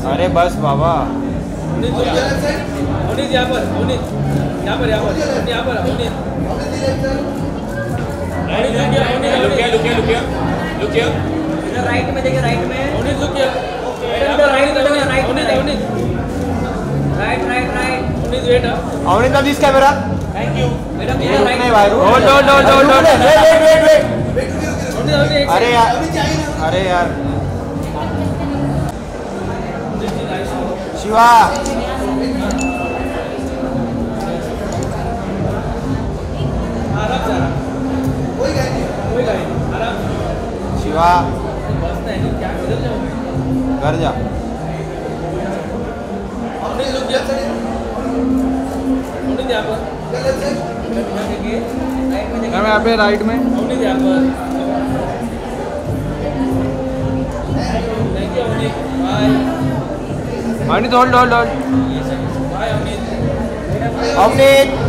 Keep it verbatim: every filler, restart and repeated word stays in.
अरे बस बाबा। अवनीत यहाँ पर, अवनीत यहाँ पर, यहाँ पर, यहाँ पर, अवनीत। लुकिया लुकिया लुकिया लुकिया इधर राइट में देखिए, राइट में अवनीत लुकिया। इधर राइट में, right Avneet, Avneet, right right right Avneet wait. Avneet अब this camera. Thank you. Madam नहीं इधर राइट नहीं भाई, hold hold hold hold wait wait wait wait. अरे यार, अरे यार शिवा। आराम से, आराम। कोई गाड़ी नहीं, कोई गाड़ी नहीं, आराम से। शिवा बस नहीं, क्या किधर जाओगे? घर जा। अवनीत लुकिया। अवनीत यहाँ पर। देखिए, राइट में देखिए। मैं यहाँ पे राइट में। अवनीत यहाँ पर। Thank you Avneet, bye. Avneet hold hold hold. Bye Avneet. Avneet